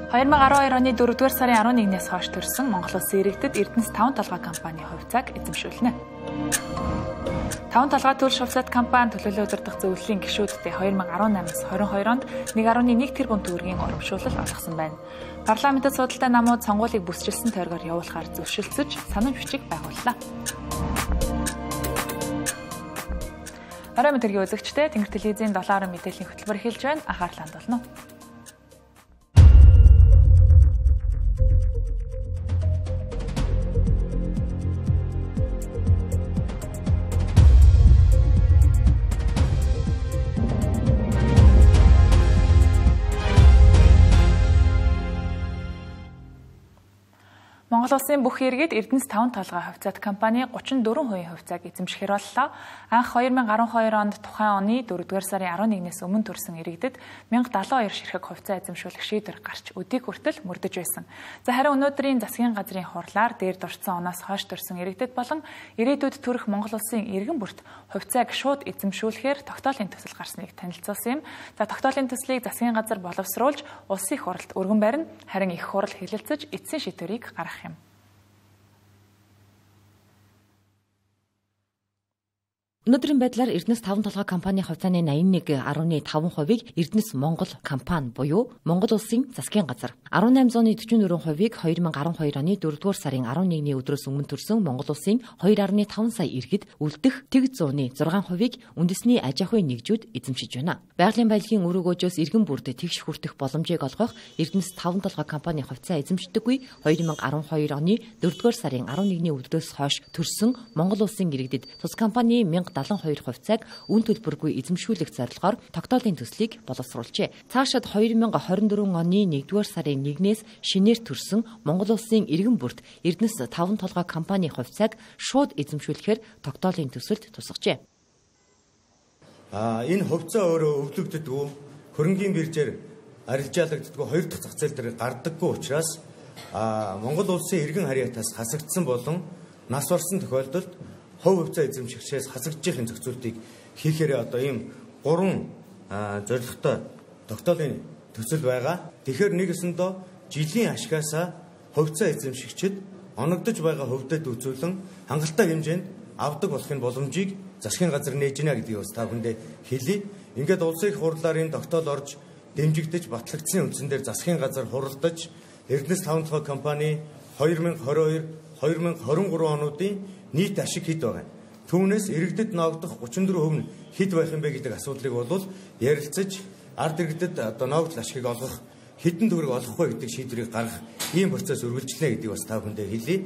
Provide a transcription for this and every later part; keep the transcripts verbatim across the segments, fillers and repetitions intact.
two thousand twelve оны дөрөвдүгээр сарын eleven нэгнээс хойш төрсэн Монгол Улсын иргэдэд Эрдэнэс таван толгой компани хувьцааг эзэмшүүлнэ. таван толгой төлш хувьцаат компани төлөвлөлөө удирдах зөвлөлийн гишүүдтэй two thousand eighteen-аас twenty-two онд one point one тэрбум төгрөгийн урамшуулал олгосон байна. Парламентд судалтай намууд сонгуулийг бүсчилсэн тойргоор явуулахаар зөвшөлдсөж санамж бичиг байгууллаа. Орой мэдрэг үзэгчтэй Тэнгэр телевизийн seven орон мэдээллийн хөтөлбөр эхэлж байна. Анхаарлаа хандуулна. Монгол Улсын бүх иргэд Эрдэнэс таван толгой хувьцаат компани thirty-four percent хувьцааг эзэмшихээр боллоо. Анх two thousand twelve онд тухайн оны дөрөвдүгээр сарын eleven-ээс өмнө төрсэн иргэдэд one thousand seventy-two ширхэг хувьцаа эзэмшүүлэх шийдвэр гарч өдийг хүртэл мөрдөж байсан. За харин өнөөдрийн засгийн газрын хурлаар дээр дурдсан оноос хойш төрсэн иргэдэд болон ирээдүйд төрөх Монгол Улсын иргэн бүрт хувьцааг шууд эзэмшүүлэхээр тогтоолын төсөл гарсныг танилцуулсан юм. За тогтоолын төслийг засгийн газар боловсруулж улсын их хурлд өргөн барина. Харин их хурл хэлэлцэж эцсийн шийдвэрийг гаргах юм. Өнөөдрийн байдлаар Эрдэнэс таван толгой компани хувьцааны eighty-one point five хувийг Эрдэнэс Монгол компани буюу Монгол Улсын засгийн газар, eighteen forty-four хувийг two thousand twelve оны дөрөвдүгээр сарын eleven-ний өдрөөс өмнө төрсэн Монгол Улсын two point five сая иргэд үлдэх тэг зууны six хувийг үндэсний аж ахуйн нэгжүүд эзэмшиж байна. Байгалийн баялагын үр өгөөжөөс иргэн бүрд тэгш хүртэх боломжийг олгох Эрдэнэс таван толгой компани хувьцаа эзэмшдэггүй two thousand twelve оны дөрөвдүгээр сарын eleven-ний өдрөөс хойш төрсэн Монгол Улсын иргэдэд тус компани one thousand seventy-two хувьцааг үн төлбөргүй эзэмшүүлэх зорилгоор тогтоолын төслийг боловсруулжээ. Цаашид two thousand twenty-four оны нэгдүгээр сарын one-ээс шинээр төрсэн Монгол Улсын иргэн бүрт Эрдэнэс таван толгой компани хувьцааг шууд эзэмшүүлэхээр тогтоолын төсөлд тусгажээ. А энэ хувьцаа өөрөө өвлөгддөггүй, хөрөнгийн биржээр арилжаалагддаггүй, хоёр дахь зах зээл дээр гардаггүй учраас а Монгол Улсын иргэн харьяатаас хасагдсан болон нас барсан тохиолдолд хувь хувьцаа эзэмшигчээс хасагдчихын зохицуултыг хийхээр одоо ийм гурван зорилготой тогтоолын төсөл байгаа. Тэгэхээр нэгэсэндээ жилийн ашгаасаа хувьцаа эзэмшигчид оногдож байгаа хувьдад үзүүлэн хангалттай хэмжээнд авдаг болохын боломжийг засгийн газар нээж гинэ гэдгийг бас та бүхэндээ хэлье. Ингээд улсын их хурлаар энэ тогтоол орж дэмжигдэж батлагдсан үндсэн дээр засгийн газар хуралдаж Эрдэнэс таван толгой компани two thousand twenty-two two thousand twenty-three онуудын нийт ашиг хэд байгаа. Түүнээс иргэдэд ноогдох thirty-four percent нь хэд байх юм бэ гэдэг асуудлыг бол ярилцаж ард иргэдэд одоо ноогдол ашигыг олгох, хэдэн төгрөг олох вэ гэдэг шийдвэрийг гаргах ийм процесс үргэлжлэнэ гэдгийг бас та бүхэндээ хэлье.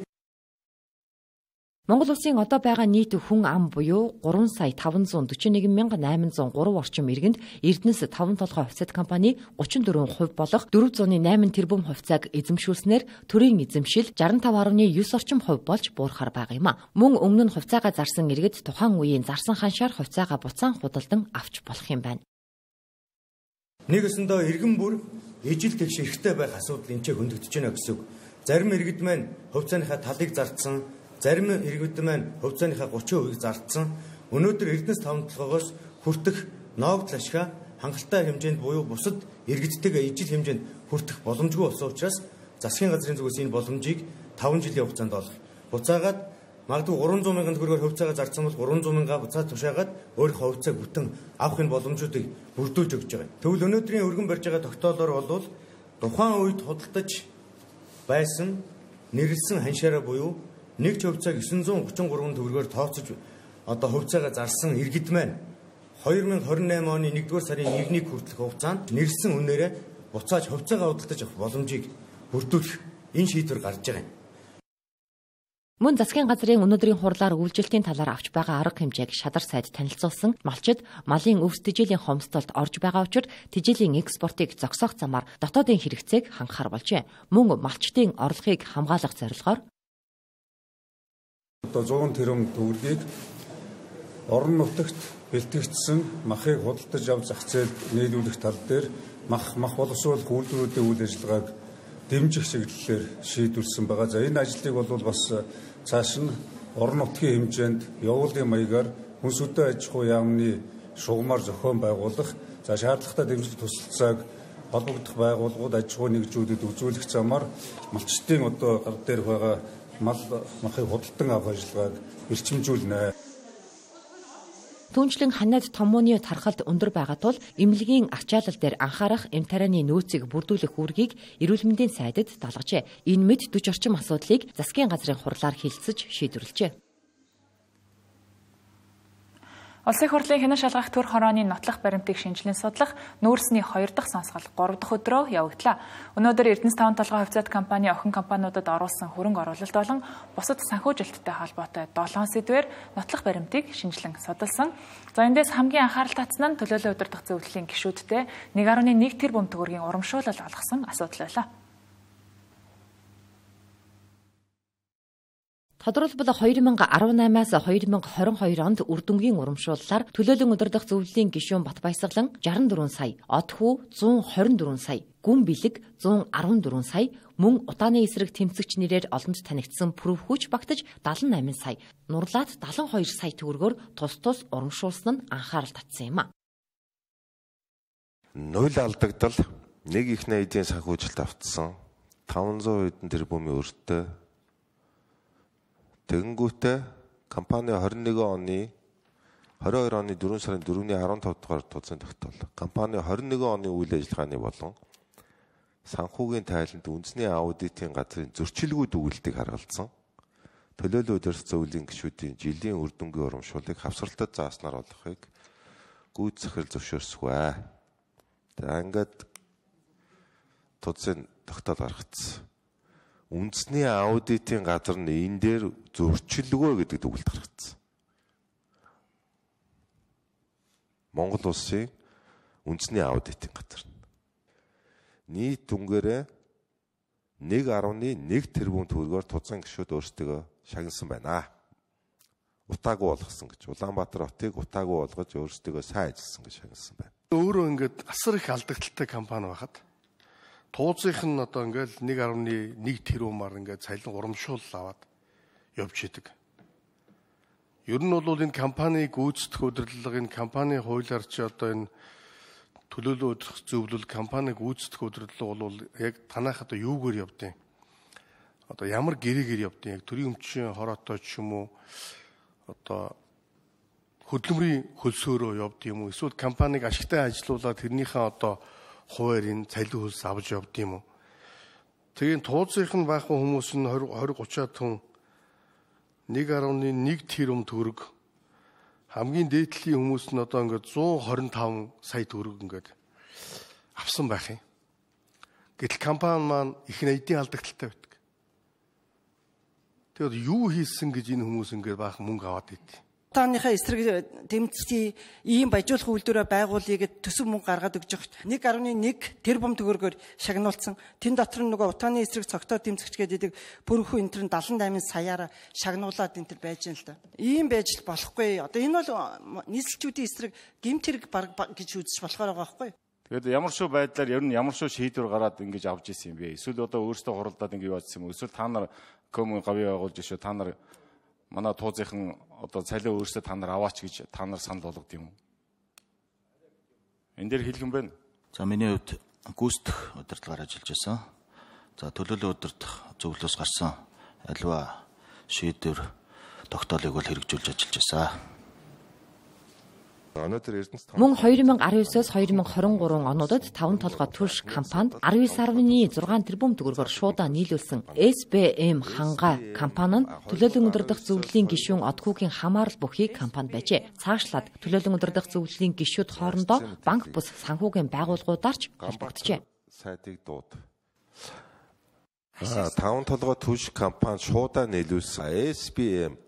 Монгол Улсын одоо байгаа нийт хүн ам буюу three сая five hundred forty-one thousand eight hundred three орчим иргэнд Эрдэнэс таван толгой хувьцаат компани thirty-four percent болох four hundred eight тэрбум хувьцааг эзэмшүүлснээр төрийн эзэмшил sixty-five point nine орчим хувь болж буурахаар байгаа юм а. Мөн өмнө нь хувьцаагаа зарсан иргэд тухайн үеийн зарсан ханшаар хувьцаагаа буцаан худалдан авч болох юм байна. Нэгэсэндээ иргэн бүр ижил тэгш эрхтэй байх асуудал энэ ч хөндөгдөж байна гэсэн үг. Зарим иргэд маань хувьцааныхаа талыг зардсан, зарим иргэд маань хувьцааныхаа thirty percent-ийг зардсан. Өнөөдөр Эрдэнэс таван толгойгоос хүртэх ноогдол ашгаа хангалттай хэмжээнд буюу бусад иргэдтэйгээ ижил хэмжээнд хүртэх боломжгүй болсон учраас засгийн газрын зүгээс энэ боломжийг five жилийн хугацаанд олох. Буцаагаад магадгүй three hundred мянган төгрөгөөр хувьцаагаа зарсан бол three hundred мянга буцаад тушаагаад өөрийнхөө хувьцааг бүтэн авахын боломжуудыг бүрдүүлж өгч байгаа. Тэгвэл өнөөдрийн өргөн барьж байгаа тогтоолоор бол тухайн үед худалдаж байсан нэрлсэн ханшаараа буюу нэг хувьцааг nine hundred thirty-three төгрөгөөр тооцож одоо хувьцаагаа зарсан иргэд маань twenty twenty-eight оны нэгдүгээр сарын one-ний хүртэлх хугацаанд нэрлсэн үнээрээ буцааж хувьцаагаа худалдаж авах боломжийг бүрдүүлэх энэ шийдвэр гарч байгаа юм. Мөн засгийн газрын өнөөдрийн хурлаар үйлчлэлтийн талаар авч байгаа арга хэмжээг шадар сайд танилцуулсан малчид малын өвс тэжээлийн хомсдолд орж байгаа учраас тэжээлийн экспортыг зогсоох замаар дотоодын хэрэгцээг хангахаар болжээ. Мөн малчдын орлогыг хамгаалах зорилгоор одоо one hundred тэрбум төгрөгийг орон нутагт бэлтгэгдсэн махыг худалдаж авч зах зээлд нийлүүлэх тал дээр мах мах боловсруулах үйлдвэрүүдийн үйл ажиллагааг дэмжих чиглэлээр шийдвэрлсэн байгаа. За энэ ажлыг бол бас цааш нь орон нутгийн хэмжээнд явуулын маягаар хүнс хөдөө аж ахуй яамны шугамар зохион байгуулах, за шаардлагатай дэмжлэг тусалцааг холбогдох байгууллагууд аж ахуй нэгжүүдэд үзүүлэх замаар малчтын одоо гар дээр байгаа мал махыг худалдан авах ажиллагааг эрчимжүүлнэ. Түүнчлэн ханиад томооны тархалт өндөр байгаа тул эмнэлгийн ачаалал дээр анхаарах эм тарианы нөөцийг бүрдүүлэх үүргийг эрүүл мэндийн сайдад даалгажээ. Энэ мэд дөч орчим асуудлыг засгийн газрын хурлаар хэлэлцэж шийдвэрлэжээ. Улсын хурлын хянан шалгах төр хорооны нотлох баримтыг шинжилэн судлах нүүрсний хоёр дахь сонсгол гурав дахь өдрөө явагдлаа. Өнөөдөр Эрдэнэс таван толгой хувьцаат компани охин компаниудад оруулсан хөрөнгө оруулалт болон бусад санхүүжилттэй холбоотой долоон сэдвээр нотлох баримтыг шинжилэн судалсан. За эндээс хамгийн анхаарал татсан нь төлөөлөл удирдах зөвлөлийн гишүүдтэй нэг гаруй нэг тэрбум төгрөгийн урамшуулал олгосон асуудал байлаа. Тодорхойлбол хоёр мянга арван наймаас хоёр мянга хорин хоёр онд үр дүнгийн урамшууллаар төлөөлөн удирдах зөвлөлийн гишүүн Батбаясгалан шестьдесят четыре сая, Одхүү one hundred twenty-four сая, Гүн Бэлэг one hundred fourteen сая, мөн утааны эсрэг тэмцэгч нэрээр олонд танигдсан Прүвхүүч багтаж seventy-eight сая, Нурлаад seventy-two сая төгрөгөөр тус тус урамшуулсан нь анхаарал татсан юм а. Нуль алдагдал, нэг ихний эдийн санхүүжилт автсан, five hundred хэдэн тэрбумын өртөө Тэгэнгүүтээ компани twenty-one оны twenty-two оны four сарын fourны fifteen дугаар тооцсон тогтоол. Компани twenty-one оны үйл ажиллагааны болон санхүүгийн тайланд үндэсний аудитын газрын зөрчилгүүд өгүүлдэг харгалзсан. Төлөөлөл удирдах зөвлөлийн гишүүдийн жилийн үр дүнгийн урамшууллыг хавсралтад зааснаар олохыг гүйцэтгэл зөвшөөрсгөө. За ингээд тооцсон тогтоол гаргацсан. Үндэсний аудитын газар нь энэ дээр зөрчилгөө гэдэг дүгнэлт гаргацсан. Монгол улсын үндэсний аудитын газар. Нийт дүнгээрээ one point one тэрбум төгрөгөөр тузан гишүүд өөрсдөө шагнасан байна. Утаагүй болгосон гэж. Улаанбаатар хотыг утаагүй болгож өөрсдөө сайн ажилласан гэж шагнасан байна. Өөрөө ингээд асар их алдагдaltaй компани байхад тууцынх нь одоо ингээл one point one тэрбумаар ингээд цалин урамшуул аваад явж идэг. Ер нь бол энэ компани гүйцэтгэх удирдлага, энэ компани хуулиар чи одоо энэ төлөөлөл удирдах зөвлөл, компани гүйцэтгэх удирдлага бол яг танайх одоо юугээр явдیں۔ Одоо ямар гэрээгээр явдیں۔ Яг төрийн өмчийн хороотой ч юм уу одоо хөдөлмөрийн хөлсөөрөө явд юм уу? Эсвэл компаниг ашигтай ажилуулаад тэрнийхээ одоо хуваар энэ цалин хөлс авч явд юм уу? Тэгээд тууцынх нь баахан хүмүүс нь twenty thirty хүн one point one тэрбум төгрөг, хамгийн дээдлийн хүмүүс нь одоо ингээд one hundred twenty-five сая төгрөг ингээд авсан байх юм. Гэтэл компани маань их эдийн алдагдaltaй байдаг. Тэгээд юу хийсэн гэж энэ хүмүүс ингээд баахан мөнгө аваад идэв. Тааныхаа эсрэг тэмцэцгийн ийм баяжуулах үйлдвэрээ байгуулъя гэд төсөв мөнгө гаргаад өгж байгаа. one point one тэрбум төгрөгөөр шагнуулсан. Тэн дотор нь нөгөө утааны эсрэг цогтой тэмцэгч гэдэг Пүрхүү энэ төр seventy-eight саяар шагнуулаад энэ төр байж юм л да. Ийм байж л болохгүй. Одоо энэ бол нийслэлчүүдийн эсрэг гэмт хэрэг баг гэж үзэж болохоор байгаа байхгүй. Тэгээд ямар шүү байдлаар ер нь ямар шүү шийдвэр гараад ингэж авч ирсэн юм бэ? Эсвэл одоо өөрсдөө хуралдаад ингэ яваадсан юм уу? Эсвэл та нар коммун гавь байгуулж шүү та нар манай туузынхан одоо цалин өөрсдөө та нар аваач гэж та нар санал болгод юм уу? Энэ дээр хэлэх юм байна. За миний хувьд гүйцэтгэх удирдлагаар ажиллаж байсан. За төлөөлөл удирдах зөвлөлөөс гарсан аливаа шийдвэр тогтоолыг бол хэрэгжүүлж ажиллаж байсан. Мөн twenty nineteen-аас twenty twenty-three онуудад таван толгой турш компанид nineteen point six тэрбум төгрөгөөр шуудаа нийлүүлсэн эс би эм ханга компани нь төлөөлөн удирдах зөвлөлийн гишүүн Одхүүгийн хамаарал бүхий компани байжээ. Цаашлаад төлөөлөн удирдах зөвлөлийн гишүүд хоорондоо банк бус санхүүгийн байгууллагуудаарч холбогджээ. Сайтыг дууд. Аа, таван толгой турш компани шуудаа нийлүүлсэн эс би эм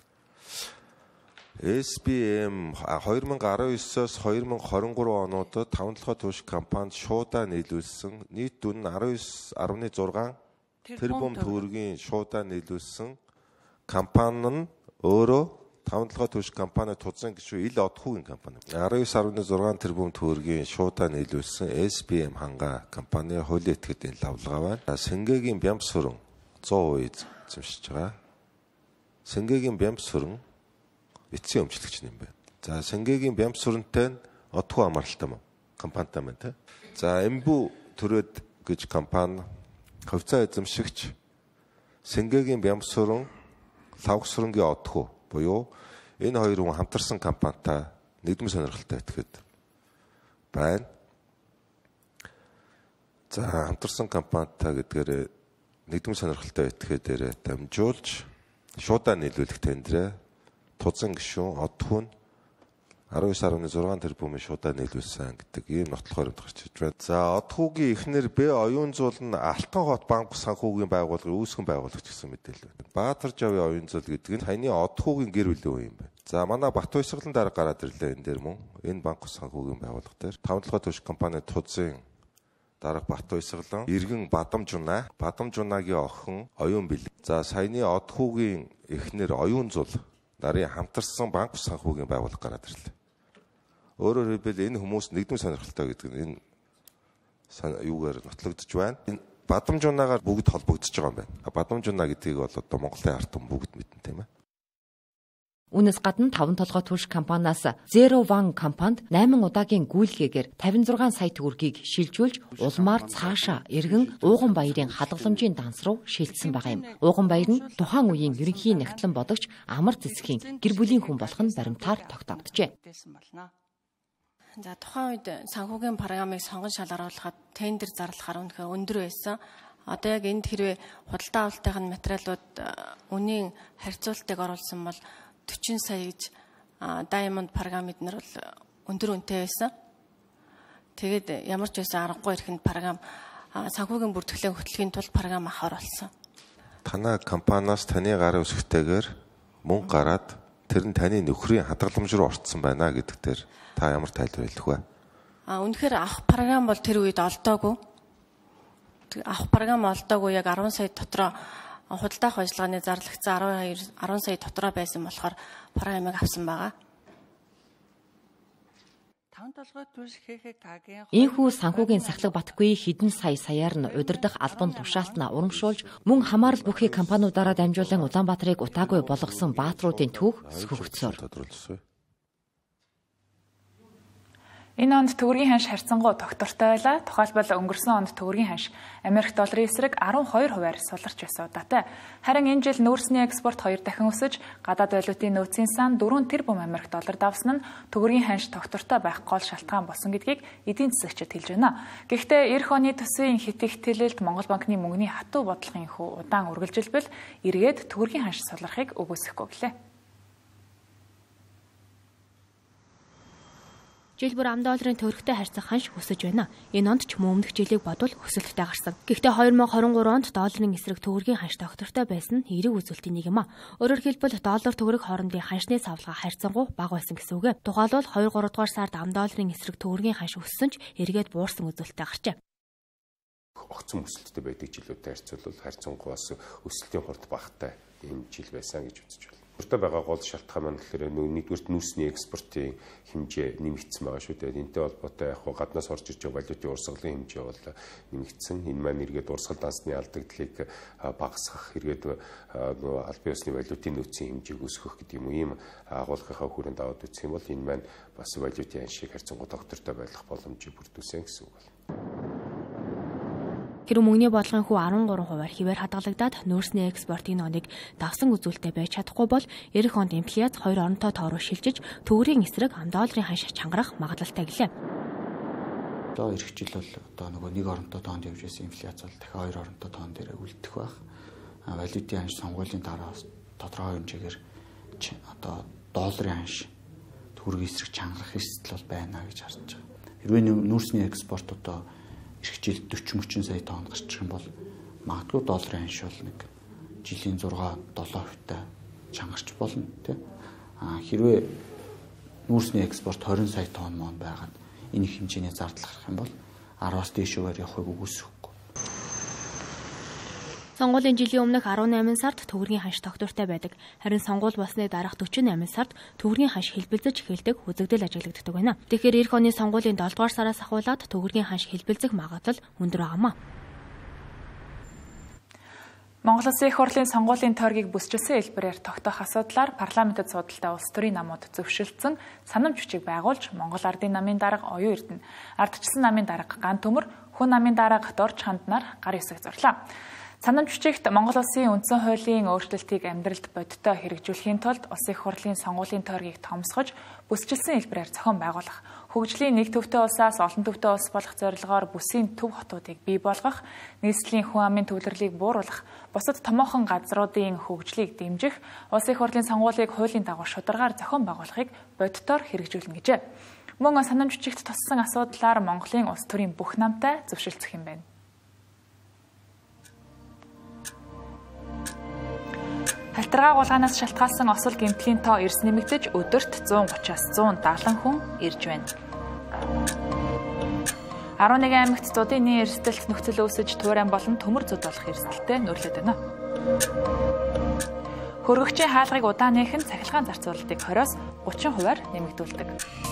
эс би эм twenty nineteen-аас twenty twenty-three онуудад таван толгой турш компанид шуудаа нийлүүлсэн нийт дүн nineteen point six тэрбум төгрөгийн шуудаа нийлүүлсэн компани нь өөрөө таван толгой турш компани тузан гишүү Ил Одхүүгийн компани. nineteen point six тэрбум төгрөгийн шуудаа нийлүүлсэн эс би эм ханга компани хуулийн этгээдийн лавлгаа байна. Сэнгэгийн бямс хөрөн one hundred percent эзэмшиж байгаа. Сэнгэгийн бямс хөрөн эцсийн өмчлөгч юм байна. За Сэнгэгийн бямс сүрэнтэй нь Одхүү амралтай компанитай байна те. За Эмбүү төрөөд гэж компани хувьцаа эзэмшигч Сэнгэгийн Бямсуран Лавгсурангийн Одхуу буюу энэ хоёр хүн хамтарсан компанитай нэгдмийн сонирхолтой этгээд байна. За хамтарсан компанитай гэдгээр нэгдмийн сонирхолтой этгээдээр дамжуулж шуудаа нийлүүлэх тендерээ тузан гишүүн Одхуу нь арван девять нуруу зургаан тэрбумын шуудаа нийлүүлсэн гэдэг ийм нотлохоор гарч ирж байна. За Одхуугийн эхнэр Б оюун зуул нь Алтан хот банк санхүүгийн байгууллагын үүсгэн байгуулагч гэсэн мэдээлэл байна. Баатар Жавын оюун зуул гэдэг нь саяны Одхуугийн гэр бүлийн юм байна. За манай Бат Баясгалан дарга гараад ирлээ энэ дээр мөн энэ банк санхүүгийн байгууллага дээр таван толгой түвшин компани Тузын дарга Бат Баясгалан, Иргэн Бадамжуна, Бадамжунагийн охин оюун бэлэг. За саяны Одхуугийн эхнэр оюун зуул нарын хамтарсан банк санхүүгийн байгууллага гараад ирлээ. Өөрөөр хэлбэл энэ хүмүүс нэгдмийн сонирхолтой гэдэг нь энэ юугаар нотлогдож байна. Энэ Бадамжунагаар бүгд холбогдож байгаа юм байна. Бадамжуна гэдгийг бол одоо Монголын ард түмэн бүгд мэднэ тийм ээ. Үүнээс гадна таван толгой түвшин компаниас Zero One компанид найман удаагийн гүйлгээгээр тавин зургаан сая төгрөгийг шилжүүлж улмаар цаашаа эргэн Ууган баярын хадгаламжийн данс руу шилжсэн байгаа юм. Ууган баяр нь тухайн үеийн ерөнхий нягтлан бодогч Амар Цэцгийн гэр бүлийн хүн болох нь баримтаар тогтоогджээ. За тухайн үед санхүүгийн програмыг сонгон шал оруулахад тендер зарлахаар үнэхээр өндөр байсан. Одоо яг энд хэрвээ худалдаа авалтын материалууд үнийн харьцуултыг оруулсан бол forty сая гэж Diamond програм эднэр бол өндөр үнэтэй байсан. Тэгээд ямар ч байсан аргагүй ихэнд програм санхүүгийн бүртгэлээ хөтлөхийн тулд програм авахар болсон. Танай компаниас таны гарын үсгтэйгээр мөнгө гараад тэр нь таны нөхрийн хадгаламж руу орцсон байна гэдэгтэр та ямар тайлбар хэлэх вэ? А үнэхээр авах програм бол тэр үед олдоогүй. Авах програм олдоогүй яг ten сая дотроо худалдаах ажиллагааны зарлагдсан twelve сая дотроо байсан болохоор програмыг авсан байгаа. Ийхүү санхүүгийн сахлаг батгүй хэдэн сая саяар нь удирдах албан тушаалтнаа урамшуулж мөн хамаарал бүхий компаниудаараа дамжуулан Улаанбаатарыг утаагүй болгосон баатруудын түүх сөхөгдсөөр. Энэ онд төгрөгийн ханш харьцангуй тогтвортой байлаа. Тухайлбал өнгөрсөн онд төгрөгийн ханш Америк долларын эсрэг twelve хувиар суларч байсан удаатай. Харин энэ жил нүүрсний экспорт хоёр дахин өсөж, гадаад валютын нөөцийн сан four тэрбум Америк доллар давсан нь төгрөгийн ханш тогтвортой байх гол шалтгаан болсон гэдгийг эдийн засагчид хэлж байна. Гэхдээ эх оны төсвийн хит ихтэлэлд Монгол банкны мөнгөний хатуу бодлогын хүү удаан үргэлжилбэл эргээд төгрөгийн ханш сулрахыг өгөөсөхгүй гэлээ. Жил бүр ам долларын төгрөгтэй харьцах ханш өсөж байна. Энэ онд ч мөн өмнөх жилийг бодвол өсөлттэй гарсан. Гэхдээ twenty twenty-three онд долларын эсрэг төгрөгийн ханш тогтвортой байсан нь эерэг үзүүлэлтийн нэг юм а. Өөрөөр хэлбэл доллар төгрөг хоорондын ханшны савлгаа харьцангуй бага байсан гэсэн үг. Тухайлбал two three дугаар сард ам долларын эсрэг төгрөгийн ханш өссөн ч эргээд буурсан үзүүлэлттэй гарчээ. Огцон өсөлттэй байдаг жилүүтэй харьцуулбал харьцангуй бас өсөлтийн хурд багатай энэ жил байсан гэж үзэж байна. Өөртөө байгаа гол шалтгаан маань гэхээр нэгдүгээр нүүрсний экспортын хэмжээ нэмэгдсэн байгаа шүү дээ. Энтэй холбоотой яг гаднаас орж ирж байгаа валютын урсгалын хэмжээ бол нэмэгдсэн. Энэ маань эргээд урсгал дансны алдагдлыг багасгах, эргээд албан ёсны валютын нөөцийн хэмжээг өсгөх гэдэг юм уу ийм агуулгынхаа хүрээнд аваад үзэх юм бол энэ маань бас валютын ханшийг харьцангуй тогтвортой байх боломжийг бүрдүүлсэн гэсэн үг байна. Хэрэв мөнгөний бодлогын хүү thirteen хувиар хിവэр хадгалагдаад нүүрсний экспорт энэ оныг давсан үзүүлэлттэй байж чадахгүй бол эх онд инфляц хоёр оронтой тоороо шилжиж төгрөгийн эсрэг ам долларын ханш чангарах магадлалтай гэлээ. Одоо эх жил бол одоо нөгөө нэг оронтой тоонд явж байсан инфляц бол дахиад хоёр оронтой тоон дээр үлдэх байх. Валютын ханш сонгуулийн дараа тодорхой хэмжээгээр одоо долларын ханш төгрөгийн эсрэг чангарах эсэл бол байна гэж харж байгаа. Хэрвээ нүүрсний экспорт одоо эх жил forty forty сая тонн гарчих юм бол магадгүй долларын ханш бол нэг жилийн six seven хувитай чангарч болно тий. А хэрвээ нүүрсний экспорт twenty сая тонн мөн байгаад энэ хэмжээний зардал гарах юм бол ten-аас дээшүүгээр явахыг үгүйсэхгүй. Сонгуулийн жилийн өмнөх eighteen сард төгрөгийн ханш тогтвортой байдаг. Харин сонгуул болсны дараах forty-eight сард төгрөгийн ханш хэлбэлзэж эхэлдэг үзэгдэл ажиглагддаг байна. Тэгэхээр эх оны сонгуулийн seven дугаар сараас ахуулаад төгрөгийн ханш хэлбэлзэх магадлал өндөр байгаамаа. Монгол Улсын их хурлын сонгуулийн тойргийг бүсчилсэн хэлбэрээр тогтоох асуудлаар парламентэд судалтай улс төрийн намууд зөвшөөрөлдсөн санамж бичиг байгуулж Монгол Ардын намын дарга Оюун Эрдэнэ, Ардчилсан намын дарга Ган Төмөр, хүн амын дараах дорж ханднаар гар хэсэг зурлаа. Санамж бичигт Монгол Улсын үндсэн хуулийн өөрчлөлтийг амьдралд бодиттой хэрэгжүүлэхийн тулд Улсын их хурлын сонгуулийн тойргийг томсгож, бүсчилсэн хэлбэрээр зохион байгуулах, хөгжлийн нэг төвтэй улсаас олон төвтэй улс болох зорилгоор бүсийн төв хотуудыг бий болгох, нийслэлийн хүн амын төвлөрлийг бууруулах, бусад томоохон газруудын хөгжлийг дэмжих, Улсын их хурлын сонгуулийг хуулийн дагуу шударгаар зохион байгуулахыг бодиттоор хэрэгжүүлнэ гэжээ. Мөн санамж бичигт туссан асуудлаар Монголын улс төрийн бүх намтай зөвшөлдсөх юм байна. Халтаргаа гулгаанаас шалтгаалсан осол гэмтлийн тоо эрс нэмэгдэж өдөрт зуун гураваас зуун дагалан хүн ирж байна. арван нэгэн аймагт зуудын нийт эрсдэлт нөхцөл үүсэж туурайн болон төмөр зуд болох эрсдэлтэй нөрлөд байна. Хөргөгчийн хаалгыг удаан нээхэн цахилгаан зарцуулалтыг хорioос гучин хувиар нэмэгдүүлдэг.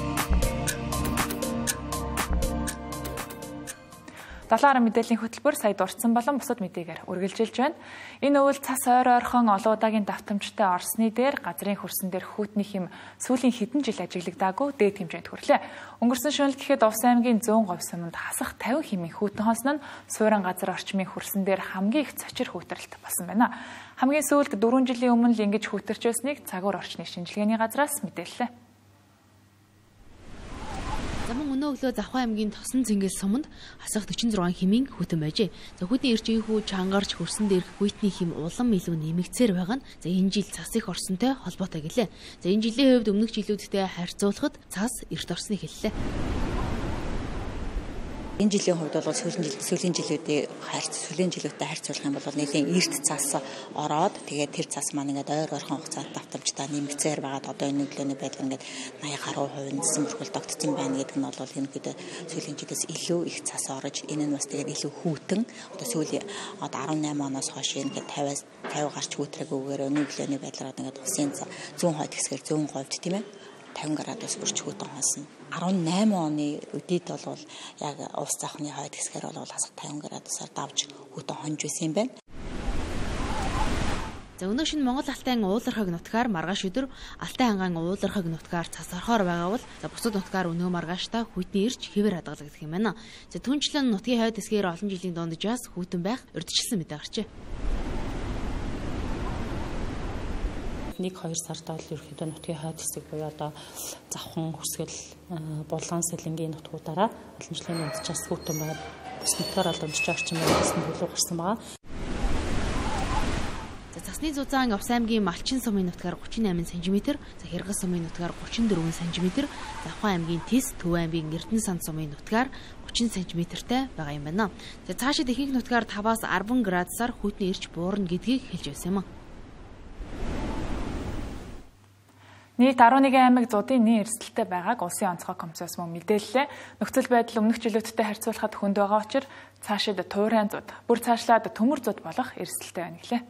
Далаар мэдээллийн хөтөлбөр сая дурдсан болон бусад мэдээгээр үргэлжилж байна. Энэ өвөл цас ойр ойрхон олон удаагийн давтамжтай орсны дээр газрын хөрсөн дээр хүүтнийх юм сүүлийн хэдэн жил ажиглагдаагүй дээд хэмжээнд хүрлээ. Өнгөрсөн шөнө гэхэд Увс аймгийн зүүн говь суманд хасах тавин хэмийн хүүтэн хонсон нь суурин газар орчмын хөрсөн дээр хамгийн их цочир хүүтрэлт болсон байна. Хамгийн сүүлд дөрвөн жилийн өмнө л ингэж хүүтэрч байсныг цагуур орчны шинжилгээний газраас мэдээллээ. Замун өнөө өглөө Завхан аймгийн Тосон Цэнгэл суманд хасах дөрвөн зургаан хэмийн хүүтэн байжээ. За хүүтний иржийнхүү чангарч хөрсөн дээрх гуйтний хэм улам илүү нэмэгцээр байгаа нь за энэ жил цас их орсонтой холбоотой гэлээ. За энэ жилийн хувьд өмнөх жилүүдтэй харьцуулахад цас эрт орсныг хэллээ. Энэ жилийн хувьд бол сүүлийн жил сүүлийн жилүүдийн харьц сүүлийн жилүүдтэй харьцуулах юм бол нэлийн эрт цас ороод тэгээд тэр цас маань ингээд ойр ойрхон хугацаанд давтамжтай нэмэгцээр байгаад одоо энэ өглөөний байдал ингээд наяа гаруй хувийн дэсэн бүрхэл тогтцсон байна гэдэг нь бол ерөнхийдөө сүүлийн жилээс илүү их цас орж энэ нь бас тэгээд илүү хүүтэн одоо сүүлийн одоо арван найман оноос хойш ингээд тавиас тавь гарч хүүтрэгүүгээр энэ өглөөний байдлаар ингээд усын зүүн хойд хэсгээр зүүн говьд тийм ээ тавин градус хүрч хүүтэн хоосон. арван найман оны үдийд бол яг уус заахны хойд хэсгээр бол хасах тавин градусаар давж хүүтэн хонж байсан юм байна. За өнөө шинэ Монгол Алтай ангин уулархаг нутгаар маргааш өдөр Алтай ангин уулархаг нутгаар цас орохоор байгаа бол за бусад нутгаар өнөө маргааштай хүүтний ирж хэвээр хадгалагдах юм байна. За түнчлэн нутгийн хойд хэсгээр олон жилийн дундажаас хүүтэн байх урьдчилсан мэдээ гарчээ. нэг хоёр сард бол ерөнхийдөө нутгийн хойд хэсэг буюу одоо Завхан, Хүсгэл, Булган, Сэлэнгийн нутгуудаараа олон жилийн дундчаас хүүтэн байгаад бус нутгаар олон орчин орчин байсан хөлөө гарсан байгаа. За цасны зузаан Увс аймгийн Малчин сумын нутгаар гучин осем сантиметр, за Хэргас сумын нутгаар гучин дөрвөн сантиметр, Завхан аймгийн Тис, Төв аймгийн Эрдэнэ сан сумын нутгаар гучин сантиметртэй байгаа юм байна. За цаашид ихэнх нутгаар таваас арван градусаар хүүтний ирж буурна гэдгийг хэлж байсан юм. Нийт арван нэгэн аймаг зуудын нийт эрсдэлтэй байгааг Улсын онцгой комиссоос мөн мэдээллээ. Нөхцөл байдал өмнөх жилүүдтэй харьцуулахад хүнд байгаа учраас цаашид туурайн зууд, бүр цаашлаад төмөр зууд болох эрсдэлтэй байна гэлээ.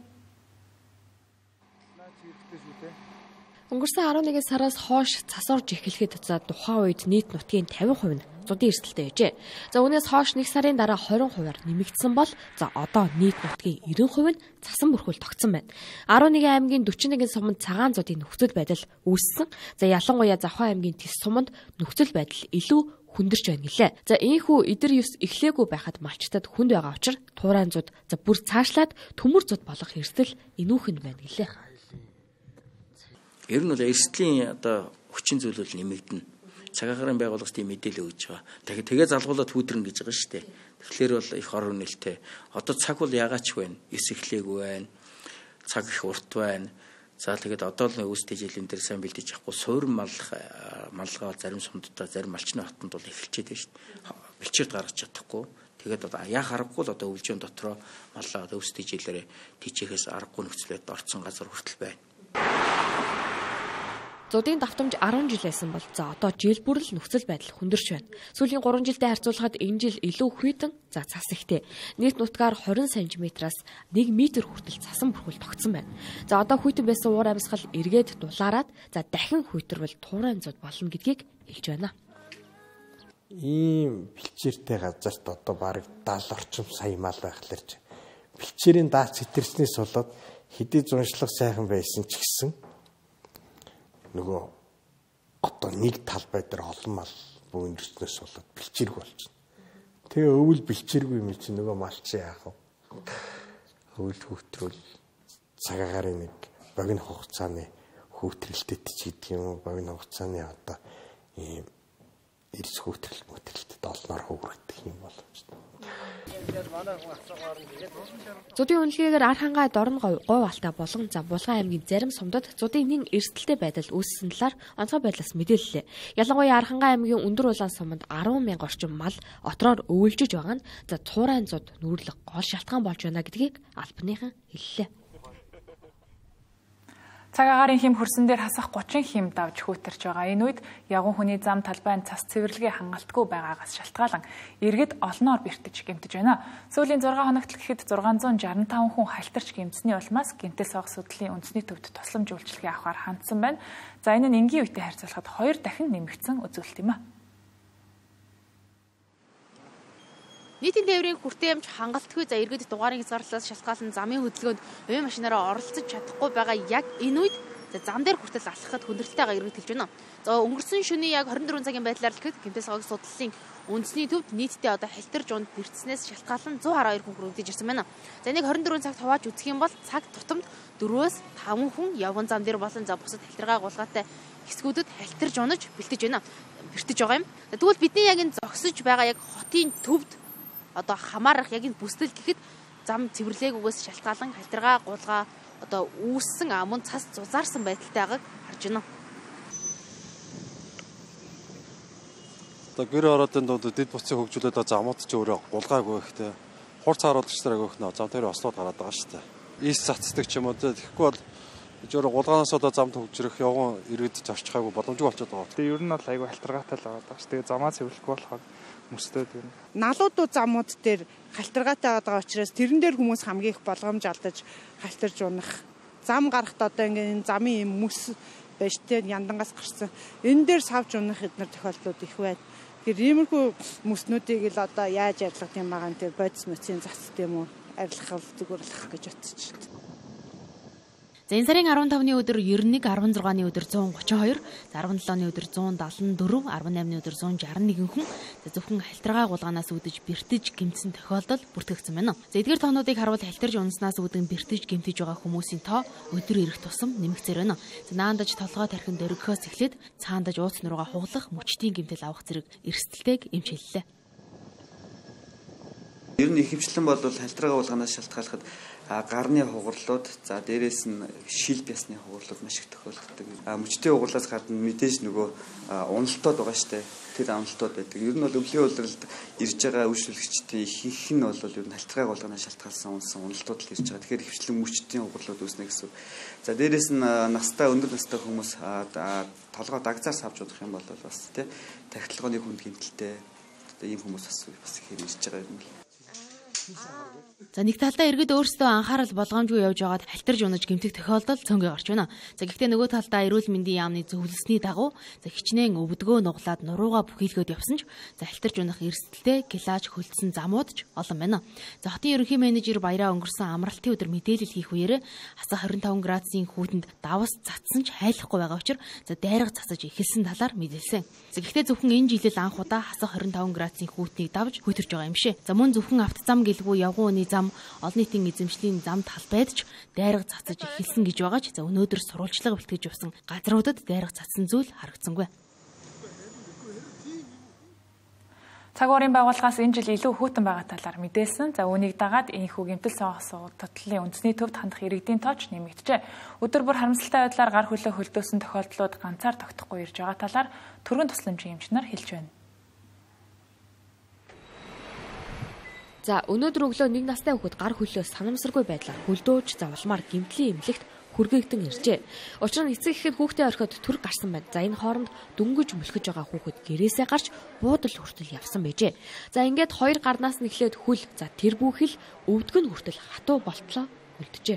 Өнгөрсөн арван нэгэн сараас хойш цас орж эхлэхэд за тухайн үед нийт нутгийн тавин хувь нь зуудын эрсдэлтэй байжээ. За үүнээс хойш нэг сарын дараа двадцать хувиар нэмэгдсэн бол за одоо нийт нутгийн девяносто хувь нь цасан бүрхүүл тогтсон байна. арван нэгэн аймгийн forty one суманд цагаан зуудын нөхцөл байдал үүссэн. За ялангуяа Завхан аймгийн Тис суманд нөхцөл байдал илүү хүндэрч байна гэлээ. За ийхүү эдэр юс эхлээгүй байхад малчтад хүнд байгаа учраас туурайн зууд за бүр цаашлаад төмөр зууд болох эрсдэл энүүхэн байна гэлээ. Ер нь бол эрсдлийн одоо хүчин зүйлүүл нэмэгдэнэ. Цагаагаар байгууллагч тийм мэдээлэл өгж байгаа. Тэгэхээр тэгээ залгуулаад хүүтрэн гэж байгаа шүү дээ. Тэгэхээр бол их орон нэлтэй. Одоо цаг бол ягаач байна. Эс эхлээгүй байна. Цаг их урт байна. За тэгээд одоо л үүстэй жилийн дээр сайн бэлдэж авахгүй суурин маллах маллага зарим сумдуудаа зарим малчны хотод бол эхэлчихэд байна шүү дээ. Бэлчээрд гаргаж чадахгүй. Тэгээд одоо яа харахгүй л одоо өвлжийн дотроо маллаа одоо үүстэй жилээрээ тийчээс аргагүй нөхцөл байдал орцсон газар хүртэл байна. Зуудын давтамж арван жил байсан бол за одоо жил бүр л нөхцөл байдал хүндэрч байна. Сүүлийн гурван жилдээ харьцуулахад энэ жил илүү хүйтэн за цас ихтэй. Нийт нутгаар twenty сантиметраас one метр хүртэл цасан бүрхүүл тогтсон байна. За одоо хүйтэн байсан уур амьсгал эргээд дулаараад за дахин хүйтэрвэл туурайн зууд болно гэдгийг хэлж байна. Ийм бэлчээртэй газарт одоо бараг seventy орчим сая мал байхлаарч бэлчээрийн даац хэтэрснээс болоод хэдий зуншлах сайхан байсан ч гэсэн нөгөө одоо нэг талбай дээр олон мал бүүнэрснээс болоод бэлчээрэг болчихно. Тэгээ өвөл бэлчээргүй юм чи нөгөө малч яах вэ? Өвөл хөвтрүүл цагаагаар нэг богино хугацааны хөвтрэлтэд ч гэдэг юм уу, богино хугацааны одоо ийм эрс хөвтрэл хөтрэлтэд олноор хөвгөрдөг юм боломжтой. Зуудын үнэлгээгээр ар хангаа дорн говь алтай болон за Булган аймгийн зарим сумдад зуудын нэн эрсдэлтэй байдал үүссэн талаар онцгой байдлаас мэдээллээ. Ялангуяа ар хангаа аймгийн өндөр улаан суманд арван мянга орчим мал отроор өвөлжөж байгаа нь за цуурайн зууд нүүрлэх гол шалтгаан болж байна гэдгийг албаныхан хэллээ. Цаг агаарын хим хөрсөн дээр хасах гучин хим давж хүүтэрч байгаа. Энэ үед ягуун хүний зам талбайн цас цэвэрлэгээ хангалтгүй байгаагаас шалтгаалan иргэд олноор бэртэж гэмтэж байна. Сүүлийн зураг хоногт гэхэд зургаан зуун шарна таван хүн хальтарч гэмтсэний улмаас гэмтэл согс судлалын үндэсний төвд тусламж үйлчилгээ авахар хандсан байна. За энэ нь энгийн үетэй харьцуулахад хоёр дахин нэмэгдсэн үзүүлэлт юм а. Нийтийн тээврийн хүртээмж хангалтгүй за иргэд дугаарын хязгаарлалаас шалтгаалсан замын хөдөлгөөнд оюун машинаараа оролцож чадахгүй байгаа яг энэ үед за зам дээр хүртэл алхахад хүндрэлтэйгээ иргэд хэлж байна. За өнгөрсөн шөнийн яг хорин дөрвөн цагийн байдлаар л гэхэд гэмтэл согс судлалын үндэсний төвд нийтдээ одоо хальтарж унд бэртснээс шалтгаалan зуун хараа хоёр хүн хүрэгдэж ирсэн байна. За энийг хорин дөрвөн цагт хувааж үзэх юм бол цаг тутамд дөрвөөс таван хүн явган зам дээр болон за бусад хальтаргаа гулгаатай хэсгүүдэд хальтарж унаж бэлтэж байна. Бэртэж байгаа юм. Тэгвэл бидний яг энэ зогсож байгаа яг хотын төвд одоо хамаарах яг энэ бүсдэл гэхэд зам цэвэрлээгүйгээс шалтгаалan хальтаргаа гулгаа одоо үүссэн амун цас зузаарсан байдалтай байгааг харж байна. Одоо гэр ороодын дунд дэд буцыг хөгжүүлээд замууд ч өөрөө гулгаагүй ихтэй. Хурц харуулагчдаар агиох нөө зам дээр ослоод гараад байгаа шүү дээ. Ийс цацдаг ч юм уу тэгэхгүй бол жоо гулгаанаас одоо замд хөгжрөх явган иргэд зорчихаагүй боломжгүй болчиход байгаа. Тэгээ ер нь бол айгүй халтаргаатай л байгаа даа. Тэгээ замаа цэвэрлэхгүй болохоор мөстэй тийм. Налуудуу замууд дээр халтаргаатай байгаа учраас тэрэн дээр хүмүүс хамгийн их болгоомж алдаж халтарж унах. Зам гарахт одоо ингээд замын юм мөс байж тээ яндангаас гарсан. Энэ дээр савж унах эднэр тохиолдлууд их байна. Тэгэхээр иймэрхүү мөснүүдийг л одоо яаж арилгах юм байгаа нэ бодис мөцийн зац тийм үү арилгах зүгөөрлөх гэж бодчих шээ. За энэ сарын арван тавны өдөр девяносто один, арван зургааны өдөр зуун гучин хоёр, арван седьмийн өдөр зуун седемдесет четыре, арван восьмийн өдөр зуун шестьдесят один хүн за зөвхөн хальтаргаа гулгаанаас үүдэж бэртэж гэмтсэн тохиолдол бүртгэгдсэн байна. За эдгээр тоонуудыг харуул хальтарж унснаас үүдэн бэртэж гэмтэж байгаа хүмүүсийн тоо өдөр ирэх тусам нэмэгцээр байна. За наандаж толгой тархинд өргөхөөс эхлээд цаандаж ууц нуруугаа хуглах мөчтийн гэмтэл авах зэрэг эрсдэлтэйг эмч хэллээ. Ер нь ихэвчлэн бол хальтаргаа гулгаанаас шалтгаалахад гарны хугарлууд за дээрээс нь шил бясны хугарлууд маш их тохиолддог. Мөчтэй хугарлаас гадна мэдээж нөгөө уналтууд байгаа штэ. Тэр уналтууд байдаг. Ер нь бол өвлийн улиралд ирж байгаа үйлчлэгчдийн ихэнх нь бол ер нь хальтаргаа гулгаанаас шалтгаалсан унсан уналтууд л ирж байгаа. Тэгэхээр ихэвчлэн мөчтийн хугарлууд үүснэ гэсэн. За дээрээс нь настай өндөр настай хүмүүс толгой дагзаар савж удах юм бол бас тий тахилгооны хүнд гэмтэлтэй ийм хүмүүс бас бас их ирж байгаа юм л. За нэг талдаа иргэд өөрсдөө анхаарал болгоомжгүй явж байгаад хальтарж унаж гэмтэх тохиолдол цөөнгөө гарч байна. За гэхдээ нөгөө талдаа эрүүл мэндийн яамны зөвлөсний дагуу за хичнээн өвдгөө нуглаад нуруугаа бүхийлгөөд явсан ч за хальтарж унах эрсдэлтэй гилаж хөлдсөн замууд ч олон байна. За хотын ерөнхий менежер Баяраа өнгөрсөн амралтын өдөр мэдээлэл хийх үеэр хасаа двадцать пять градусын хүүтэнд давас цацсан ч хайлахгүй байгаа учраас за дайраг цацаж эхэлсэн талаар мэдээлсэн. За гэхдээ зөвхөн энэ жилэл анх удаа хасаа двадцать пять градусын хүүтнийг давж хөтөрж байгаа юм шээ. За мөн зөвхөн автозам гэлгүй явган хүний зам олон нийтийн эзэмшлийн зам талбайд ч дайраг цацаж эхэлсэн гэж байгаа ч за өнөөдөр сурвалжлага бэлтгэж явсан газруудад дайраг цацсан зүйл харагдсангүй. Цагуурийн байгууллагаас энэ жил илүү хүйтэн байгаа талаар мэдээлсэн. За үүнийг дагаад энэхүү гэмтэл сонгох судлалын үндэсний төвд хандах иргэдийн тооч нэмэгджээ. Өдөр бүр харамсалтай байдлаар гар хөлөө хөлдөөсөн тохиолдлууд ганцаар тогтохгүй ирж байгаа талаар төрийн тусламжийн эмчнэр хэлж байна. За өнөөдөр өглөө нэг настай хүүхэд гар хөлөө санамсаргүй байдлаар хөлдөөж завламаар гэмтлийн эмнэлэгт хүргээгдэн иржээ. Учир нь эцэг ихэд хүүхдээ орхиод түр гарсан байна. За энэ хооронд дөнгөж мөлхөж байгаа хүүхэд гэрээсээ гарч буудал хүртэл явсан байжээ. За ингээд хоёр гарнаас нь эхлээд хөл за тэр бүхэл өвдгөн хүртэл хатуу болтлоо үлджээ.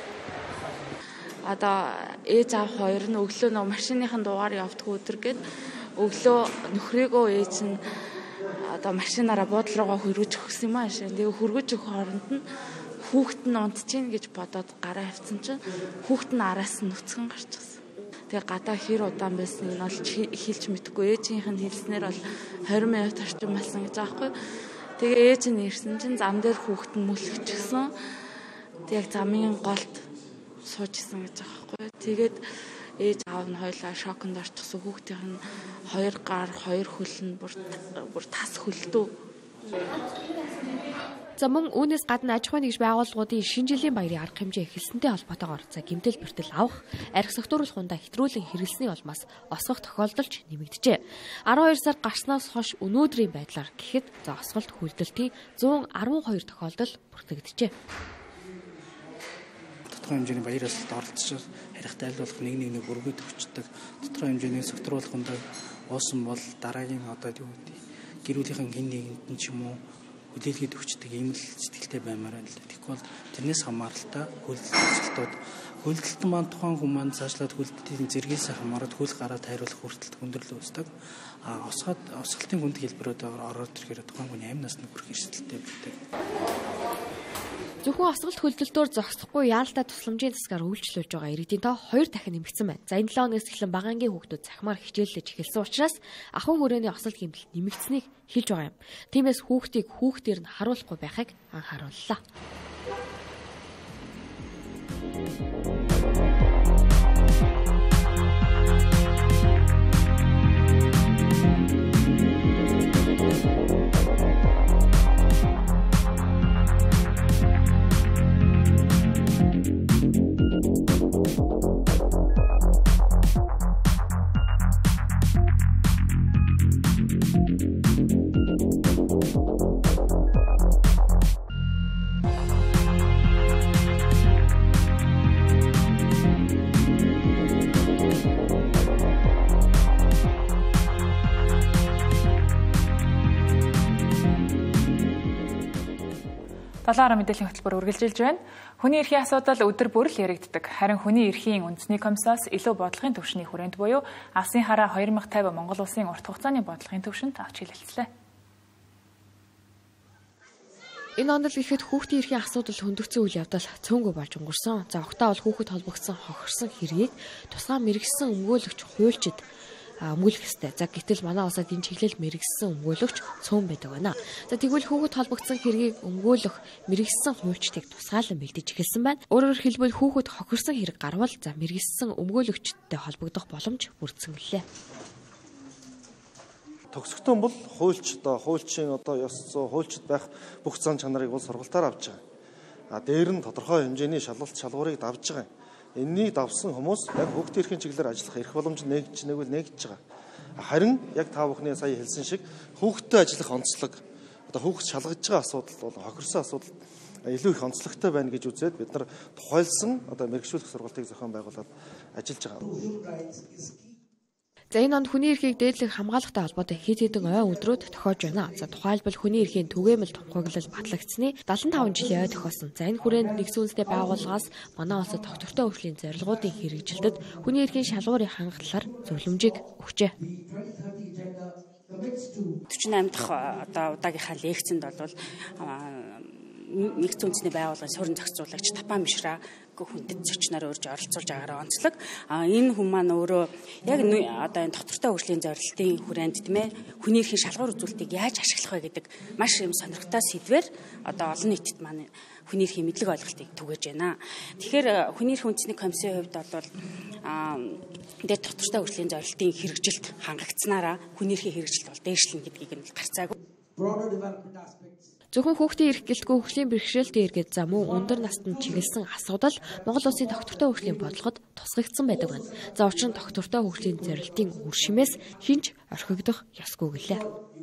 Одоо ээж аав хоёр нь өглөө нэг машиныхан дугаар явдаг өдөр гээд өглөө нөхрийгөө ээж нь одоо машинаараа буудлын руугаа хөргөж өгсөн юм аа шээ. Тэгээ хөргөж өгөх хооронд нь хүүхэд нь унтчихээн гэж бодоод гараа авцсан чинь хүүхэд нь араас нь нүцгэн гарчихсан. Тэгээ гадаа хэр удаан байсныг нь бол хэлж мэдэхгүй. Ээжийнх нь хэлснээр бол двадцать минут орчим болсон гэж байгаа хгүй. Тэгээ ээж нь ирсэн чинь зам дээр хүүхэд нь мүлгчихсэн. Тэг яг замын голд суужсэн гэж байгаа байхгүй. Тэгээд ээж аав нь хоёлаа шоконд орчихсон. Хүүхдийн нь хоёр гар, хоёр хөл нь бүр бүр тас хөлдөө. За мөн үүнээс гадна аж ахуйн нэгж байгууллагуудын шинэ жилийн баярын арга хэмжээ эхэлсэнтэй холбоотойгоор за гэмтэл бэртэл авах, арх согтууруулах хундаа хэтрүүлэн хэрэглэсний улмаас осгох тохиолдолч нэмэгдэжээ. арван хоёр сард гарснаас хойш өнөөдрийн байдлаар гэхэд за осголт хүлдэлтийн зуун арван хоёр тохиолдол бүртгэгдэжээ. Тодорхой хэмжээний баяр ёслолд оролцож харихтай аль болох нэг нэг нэг өргөд өгчдөг. Тодорхой хэмжээний согтууруулах хундаа уусан бол дараагийн одоо юу гэдэг гэр бүлийнхэн гин нэгэнд ч юм уу хүлээлгээд өгчдөг ийм л сэтгэлтэй баймаар байна л. Тэгэхгүй бол тэрнээс хамааралтай хөлдөлтүүд хөлдөлтөн маань тухайн хүн маань цаашлаад хөлдөлтийн зэргээс хамаарат хөл гараад хайруулах хүртэлт хүндрэл үүсдэг. А осгоод осголтын хүнд хэлбэрүүд ороод ирэхээр тухайн хүний амь насны хүрэх эрсдэлтэй байдаг. Зөвхөн осголт хөлдөлтөөр зогсохгүй яалтай тусламжийн засгаар үйлчлүүлж байгаа иргэдийн тоо хоёр дахин нэмэгдсэн байна. За энэ жилийн өнөөс эхлэн багаангийн хүүхдүүд цахимаар хичээллэж эхэлсэн учраас ахуйн хүрээний осолт гэмтэл нэмэгдсэнийг хэлж байгаа юм. Тиймээс хүүхдийг хүүхдээр нь харуулахгүй байхыг анхаарууллаа. Долоороо мэдээллийн хөтөлбөр үргэлжилж байна. Хүний эрхийн асуудал өдөр бүр л яригддаг. Харин хүний эрхийн үндэсний комиссоос илүү бодлогын түвшний хүрээнд буюу Алсын хараа две тысячи пятьдесят Монгол улсын урт хугацааны бодлогын түвшинд авч хэлэлцлээ. Энэ онд л ихэд хүүхдийн эрхийн асуудал хөндөгцөн үйл явдал цөөнгүй болж өнгөрсөн. За огтаа бол хүүхэд холбогдсон хохирсон хэргийг тусгай мэрэгсэн өмгөөлөгч хуульчид өмгөөлөх ёстой. За гэтэл манай улсад энэ чиглэл мэрэгсэн өмгөөлөгч цөөн байдаг байна. За тэгвэл хүүхэд холбогдсон хэргийг өмгөөлөх мэрэгсэн хуульчдыг тусгаалan бэлдэж эхэлсэн байна. Өөрөөр хэлбэл хүүхэд хохирсон хэрэг гарвал за мэрэгсэн өмгөөлөгчтэй холбогдох боломж бүрдсэн гэлээ. Төгсгтөн бол хуульч одоо хуульчийн одоо ёс зүй хуульчд байх бүх зан чанарыг бол сургалтаар авч байгаа. А дээр нь тодорхой хэмжээний шалгалт шалгуурыг давж байгаа. Энэнийг давсан хүмүүс яг хүүхдийн эрхийн чиглэлээр ажиллах эрх боломж нэгж нэгвэл нэгж байгаа. Харин яг та бүхний сая хэлсэн шиг хүүхдтэй ажиллах онцлог одоо хүүхд шалгаж байгаа асуудал бол хохирсон асуудал илүү их онцлогтой байна гэж үзээд бид нар тухайлсан одоо мэрэгшүүлэх сургалтыг зохион байгуулад ажиллаж байгаа. За энэ онд хүний эрхийг дээдлэх хамгаалалттай холбоотой хэд хэдэн ой өдрүүд тохиож байна. За тухайлбал хүний эрхийн түгээмэл тунхаглал батлагдсны дадлан таван жилийн ой тохиосон. За энэ хүрээнд нэгдсэн үндэсний байгууллагаас манай улсад доктортой хөгжлийн зорилгоодын хэрэгжилтэд хүний эрхийн шалгуурын хангалтлаар зөвлөмжийг өгчээ. forty-eight дахь одоо удаагийнхаа лекцэнд бол нэгдсэн үндэсний байгууллагын суурин зохицуулагч Тапан Мишра хүндэт зочноор урьж оролцуулж байгаараа онцлог. А энэ хүн маань өөрөө яг одоо энэ доктортой хөгжлийн зорилтын хүрээнд тийм ээ хүний эрхийн шалгуур үзүүлэлтийг яаж ашиглах вэ гэдэг маш юм сонирхолтой сэдвээр одоо олон нийтэд маань хүний эрхийн мэдлэг ойлголтыг түгээж байна. Тэгэхээр хүний эрхийн үндэсний комиссийн хувьд бол а дээр доктортой хөгжлийн зорилтын хэрэгжилт хангагдсанараа хүний эрхийн хэрэгжилт бол дээшлэн гэдгийг нь гарцаагүй. Зөвхөн хүүхдийн эрх гэлтгүй хөгжлийн бэрхшээлтэй эргээд за мөн өндөр настанд чиглэсэн асуудал Монгол улсын доктортой хөгжлийн бодлогод тусгагдсан байдаг байна. За учир нь доктортой хөгжлийн зорилтын үр шимээс хинч орхигдох ёсгүй гэлээ.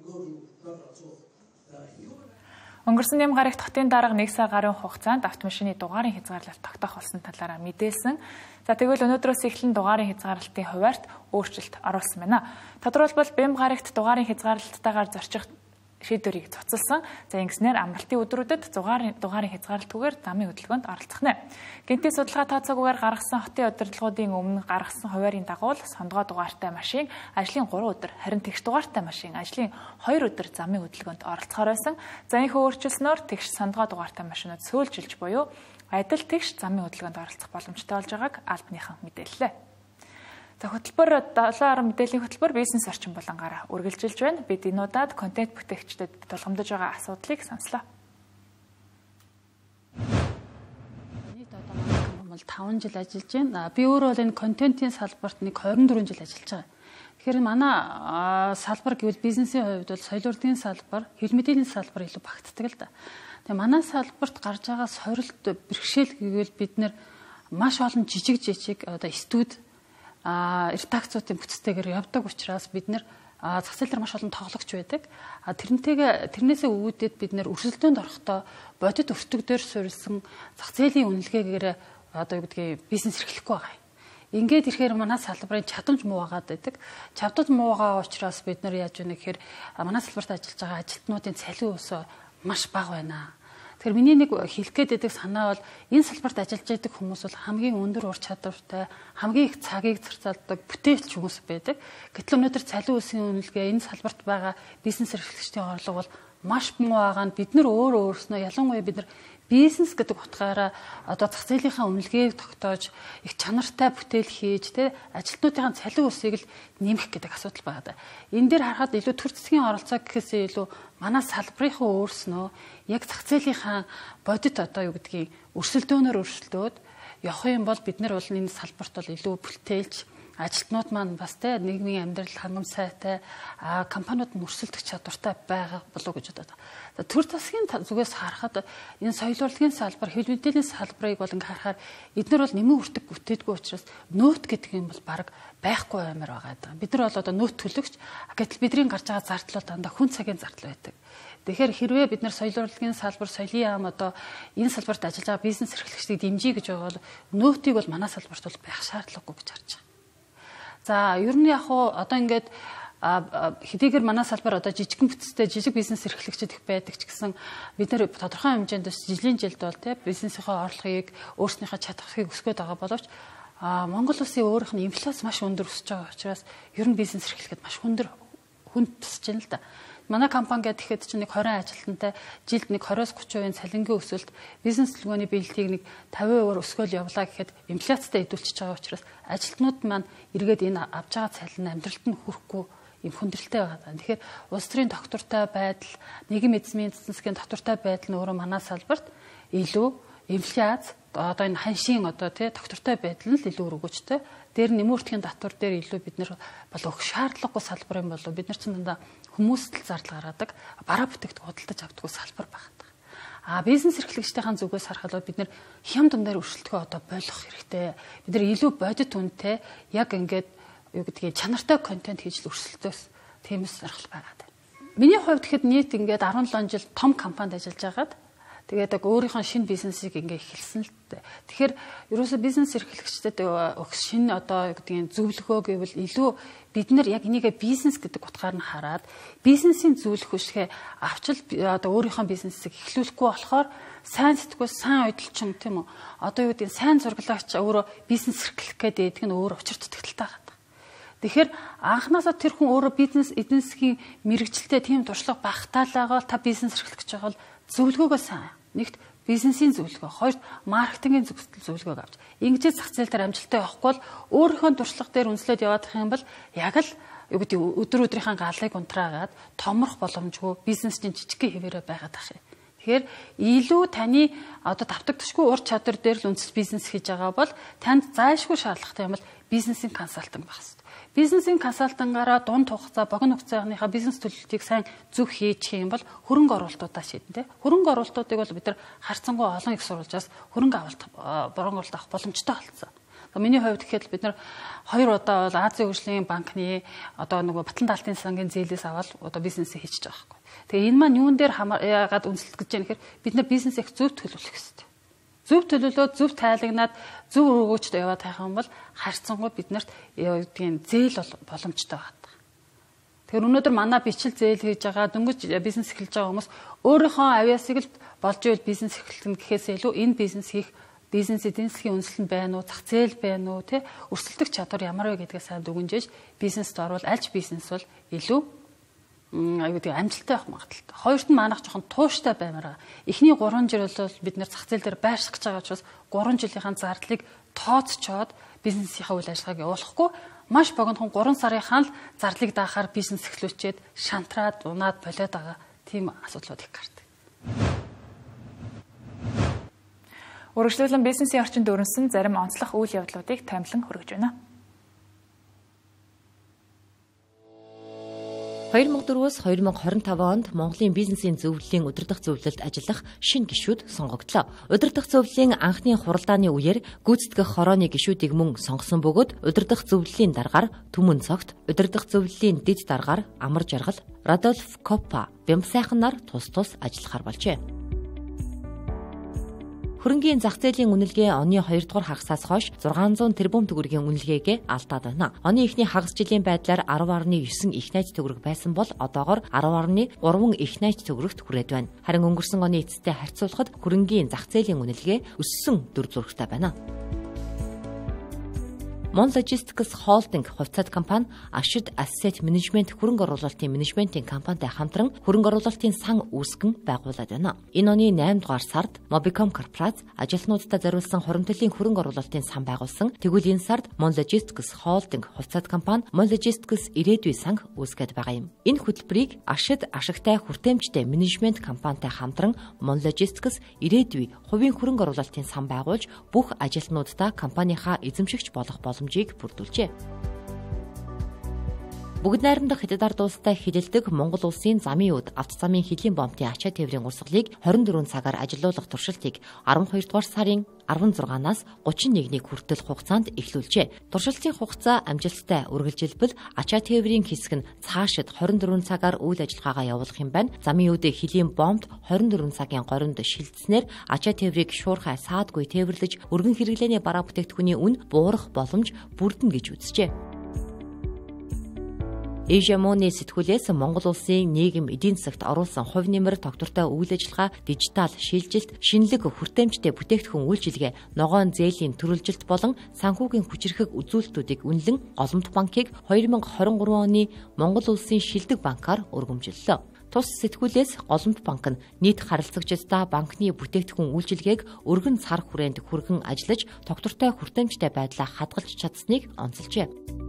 Өнгөрсөн нэм гарагт хотын дарга нэг сар гаруй хугацаанд автомашины дугаарын хязгаарлалт тогтоох болсон талаараа мэдээлсэн. За тэгвэл өнөөдрөөс эхлэн дугаарын хязгаарлалтын хуваарьт өөрчлөлт оруулсан байна. Тодорхойлбол бэм гарагт дугаарын хязгаарлалттайгаар зорчих шийдвэрийг цуцалсан. За ингэснээр амралтын өдрүүдэд дугаарын дугаарын хязгаарлалтгүйгээр замын хөдөлгөөнд оролцох нэ. Гэнтийн судалгаа тооцоогүйгээр гаргасан хотын удирдлагуудын өмнө гаргасан хуваарийн дагуу сондгоо дугаартай машин ажлын гурван өдөр, харин тэгш дугаартай машин ажлын хоёр өдөр замын хөдөлгөөнд оролцохоор байсан. За энэ өөрчлөлснөөр тэгш сондгоо дугаартай машинууд сөөлжилж буюу адил тэгш замын хөдөлгөөнд оролцох боломжтой болж байгааг албаныхан мэдээллээ. За хөтөлбөр долоо арга мэдээллийн хөтөлбөр бизнес орчин болонгаараа үргэлжилж байна. Бид энэ удаад контент бүтээгчдэд тулгамдж байгаа асуудлыг сонслоо. таван жил ажиллаж байна. Би өөрөө бол энэ контентын салбарт нэг хорин дөрвөн жил ажиллаж байгаа. Тэгэхээр манай салбар гэвэл бизнесийн хувьд бол соёл урлагийн салбар, хэвлэл мэдээллийн салбар илүү багтдаг л да. Тэгээ манай салбарт гарч байгаа сорилт бэрхшээл гэвэл бид нэр маш олон жижиг жижиг одоо студ а редакцуудын бүтцтэйгээр явдаг учраас бид нэр зах зээл дээр маш олон тоглогч байдаг. А тэрнтэйгээ тэрнээсээ үүдээд бид нэр өрсөлдөөнд орохдоо бодит өртөгдөр суурилсан зах зээлийн үнэлгээгээр одоо юу гэдгийг бизнес эрхлэхгүй байгаа. Ингээд ирэхээр манай салбарын чадамж муу байгаад байдаг. Чадамж муу байгаа учраас бид нар яаж вэ гэхээр манай салбарт ажиллаж байгаа ажилтнуудын цалин өсөө маш бага байна. Тэгэхээр миний нэг хэлэх гээд байдаг санаа бол энэ салбарт ажиллаж байдаг хүмүүс бол хамгийн өндөр ур чадвартай, хамгийн их цагийг зарцуулдаг бүтээлч хүмүүс байдаг. Гэтэл өнөөдөр цалин өсгийн үнэлгээ энэ салбарт байгаа бизнес эрхлэгчдийн орлого бол маш муу байгаа нь бид нар өөрөө өөрснөө ялангуяа бид нар бизнес гэдэг утгаараа одоо зах зээлийнхаа үнэлгээг тогтоож их чанартай бүтээл хийж тэ ажилтнуудын цалин өсийг л нэмэх гэдэг асуудал байгаа. Энэ дээр харахад илүү төр засгийн оролцоо гэхээсээ илүү манай салбарынхаа өөрснөө яг зах зээлийнхаа бодит одоо юу гэдгийг өрсөлдөөнөөр өрсөлдөөд явах юм бол бид нар бол энэ салбарт бол илүү бүтээлж ажилтнууд маань бас тэ нийгмийн амьдрал хангам сайтай компаниуд нь өрсөлдөх чадвартай байгаа болов уу гэж бодод. Төр засгийн зүгээс харахад энэ соёл урлагийн салбар, хэвлэл мэдээллийн салбарыг бол ингээ харахаар эдгээр бол нэмэн хүртэг бүтээдгүй учраас нөөт гэдэг юм бол баг байхгүй амар байгаа. Бид нар бол одоо нөөт төлөгч гэтэл бидний гарч байгаа зардал бол дандаа хүн цагийн зардал байдаг. Тэгэхээр хэрвээ бид нар соёл урлагийн салбар, соёлын яам одоо энэ салбарт ажиллаж байгаа бизнес эрхлэгчдийг дэмжиж гэж байгаа бол нөөтийг бол манай салбарт бол байх шаардлагагүй гэж харж байгаа. За ер нь яг уу одоо ингээд хэдийгээр манай салбар одоо жижигхэн бүтцтэй жижиг бизнес эрхлэгчид их байдаг ч гэсэн бид нэр тодорхой хэмжээнд жилийн жилд бол тий бизнесийнхаа орлогыг өөрснийхөө чадхыг өсгөөд байгаа боловч Монгол улсын өөрийнх нь инфляц маш өндөр өсөж байгаа учраас ер нь бизнес эрхлэхэд маш өндөр хүнд тусж байна л да. Манай компани гэхэд чинь нэг хорин ажилтнтай жилд нэг двадцать тридцать хувийн цалингийн өсөлт бизнес төлөвлөгөөний биелэлтийг нэг пятьдесят хувиар өсгөөл явлаа гэхэд инфляцтай хэдүүлчихэж байгаа учраас ажилтнууд маань эргээд энэ авж байгаа цалин амьдралд нь хүрэхгүй юм хүндрэлтэй байгаа. Тэгэхээр улс төрийн доктортой байдал, нийгмийн эзэмшлийн засгийн доктортой байдал нь өөрөө манай салбарт илүү инфляц одоо энэ ханшийн одоо тий доктортой байдал нь л илүү өргөжтэй. Дээр нэмүүртгийн татвар дээр илүү бид нар бол өгөх шаардлагагүй салбар юм болов бид нар ч дандаа хүмүүст л зардал гаргадаг бараа бүтээгт худалдаж авдаг салбар багтдаг. А бизнес эрхлэгчдийн зүгээс харахад бид нар хям дундаар өршөлтгөө одоо болох хэрэгтэй. Бид нар илүү бодит үнэтэй яг ингээд юу гэдгийг чанартай контент хийж л өрсөлдөөс тиймээс зархал байгаа. Миний хувьд тэгэхэд нийт ингээд дөрвөн жил том компанид ажиллаж байгаад тэгээд яг өөрийнхөө шинэ бизнесийг ингээ эхэлсэн л дээ. Тэгэхээр ерөөсөө бизнес эрхлэгчдэд өгөх шинэ одоо юу гэдгийг зөвлөгөө гэвэл илүү бид нар яг энийгээ бизнес гэдэг утгаар нь хараад бизнесийн зөвлөх хүчгээ авчил одоо өөрийнхөө бизнесийг эхлүүлэхгүй болохоор сайн сэтгүүл сайн удалчин тийм үү одоо юу гэдгийг сайн зурглаач өөрөө бизнес эрхлэх гэдэг нь өөр учир дутагдaltaй байгаа. Тэгэхээр анхнаасаа тэр хүн өөрөө бизнес эднэсгийн мэрэгчлээ тийм туршлага багтаалаагаа та бизнес эрхлэх гэж байгаа бол зөвлөгөөгөө сайн. Нэгт бизнесийн зөвлөгөө, хоёрт маркетингийн зөвлөгөөг авч. Ингэж зах зээл дээр амжилттай явахгүй бол өөрийнхөө туршлага дээр үнслээд яваад их юм бол яг л юу гэдэг өдөр өдрийнхээ галыг унтраагаад томрох боломжгүй бизнес чинь жижиг хэвээрээ байгаад ах юм. Тэгэхээр илүү таны одоо давтагдшгүй ур чадвар дээр л үндэс бизнес хийж байгаа бол танд зайлшгүй шаардлагатай юм бол бизнесийн консалтинг байх хэрэгтэй. Бизнесийн консалтангаараа дунд хугацаа, богино хугацааныхаа бизнес төлөвлөлтийг сайн зөв хийчих юм бол хөрөнгө оруулалтуудаа шийдэн тэ. Хөрөнгө оруулалтуудыг бол бид нар харьцангуй олон их сурвалжаас хөрөнгө авалт, борон оруулалт авах боломжтой болсон. Миний хувьд гэхэд бид нар хоёр удаа бол Азийн хөгжлийн банкны одоо нөгөө Батлан даалтын сангийн зээлээс аваад одоо бизнесээ хийчихэж байгаа байхгүй. Тэгээ энэ маань юун дээр яагаад үнэлт гэж яах гэхээр бид нар бизнесийг зөв төлөвлөх хэрэгтэй. Зөв төлөвлөөд зөв тайлагнаад зөв өргөөжтэй яваад байх юм бол харьцангуй биднэрт тийм зээл боломжтой байна. Тэгэхээр өнөөдөр манай бичил зээл хийж байгаа дөнгөж бизнес эхэлж байгаа хүмүүс өөрийнхөө авьяасыг л болж ивэл бизнес эхлэх гэхээс илүү энэ бизнес хийх бизнес эдийн засгийн үнэлэл нь байна уу, зах зээл байна уу, тэ өрсөлдөх чадвар ямар вэ гэдгээ сайн дүгнжээж бизнест орвол альж бизнес бол илүү аюу тийм амжилттай байх магадaltaй. Хоёрт нь манайх жоохон тууштай баймараа. Эхний гурван жил бол бид нэр зах зээл дээр байрших гэж байгаа учраас гурван жилийнхаа зардлыг тооцчоод бизнесийнхаа үйл ажиллагааг явуулахгүй маш богинохон гурван сарынхаа л зарлыг даахаар бизнес эхлүүлчихэд шантраад унаад болоод байгаа тийм асуудлууд их гардаг. Үргэлжлүүлэн бизнесийн орчинд өрнөсөн зарим онцлог үйл явдлуудыг томилон хүргэж байна. две тысячи четырнээс две тысячи двадцать пять онд Монголын бизнесийн зөвлөлийн удирдах зөвлөлд ажиллах шинэ гишүүд сонгогдлоо. Удирдах зөвлөлийн анхны хуралдааны үеэр гүйцэтгэх хорооны гишүүдийг мөн сонгосон бөгөөд удирдах зөвлөлийн даргаар Түмэн цогт, удирдах зөвлөлийн дэд даргаар Амар жаргал, Радольф Коппа, Бямсайхан нар тус тус ажиллахаар болжээ. Хөрөнгийн зах зээлийн үнэлгээ оны хоёрдугаар хагасаас хойш зургаан зуун тэрбум төгрөгийн үнэлгээгээ алдаад байна. Оны эхний хагас жилийн байдлаар арав гаруй девять их найз төгрөг байсан бол одоогоор арав гаруй три их найз төгрөгт хүрээд байна. Харин өнгөрсөн оны эцэстэй харьцуулахад хөрөнгийн зах зээлийн үнэлгээ өссөн дүр зурагтай байна. Mon Logistics Holding хувьцаат компани Ашид Asset Management хөрөнгө оруулалтын менежментийн компанитай хамтран хөрөнгө оруулалтын сан үүсгэн байгуулад байна. Энэ оны наймд дугаар сард Mobicom Corporation ажилтнуудад зориулсан хуримтлалын хөрөнгө оруулалтын сан байгуулсан. Тэгвэл энэ сард Mon Logistics Holding хувьцаат компани Mon Logistics ирээдүйн сан үүсгээд байгаа юм. Энэ хөтөлбөрийг Ашид ашигтай хүртээмжтэй менежмент компанитай хамтран Mon Logistics ирээдүйн хувийн хөрөнгө оруулалтын сан байгуулж бүх ажилтнуудаа компанийнхаа эзэмшигч болох боломжийг бүрдүүлжээ. Бүгд найрамдах хятад ард улстай хилэлдэг Монгол улсын замын үд авто замын хөлийн бомтын ачаа тээврийн урсгалыг двадцать четыре цагаар ажилуулах туршилтыг twelve дугаар сарын sixteen-аас thirty-one-ийг хүртэл хугацаанд эхлүүлжээ. Туршилтын хугацаа амжилттай үргэлжилбэл ачаа тээврийн хэсэг нь цаашид twenty-four цагаар үйл ажиллагаагаа явуулах юм байна. Замын үдээ хөлийн бомт twenty-four цагийн горинд шилжснээр ачаа тээврийг шуурхай саадгүй тээвэрлэж өргөн хэрэглээний бараа бүтээгдэхүүний үн буурах боломж бүрдэнэ гэж үзжээ. Эжемоны сэтгүүлээс Монгол улсын нийгэм эдийн засагт оруулсан хувь нэмэр тогтвортой үйл ажиллагаа, дижитал шилжилт, шинэлэг хүртээмжтэй бүтээгдэхүүн үйлчилгээ, ногоон зээлийн төрөлжилт болон санхүүгийн хүчирхэг үзүүлэлтүүдийг үнэлэн Голомт банкыг twenty twenty-three оны Монгол улсын шилдэг банкаар өргөмжлөлөө. Тус сэтгүүлээс Голомт банк нь нийт харилцагчдаа банкны бүтээгдэхүүн үйлчилгээг өргөн сар хүрээнд хүргэн ажиллаж, тогтвортой хүртээмжтэй байдлаа хадгалж чадсныг онцолжээ.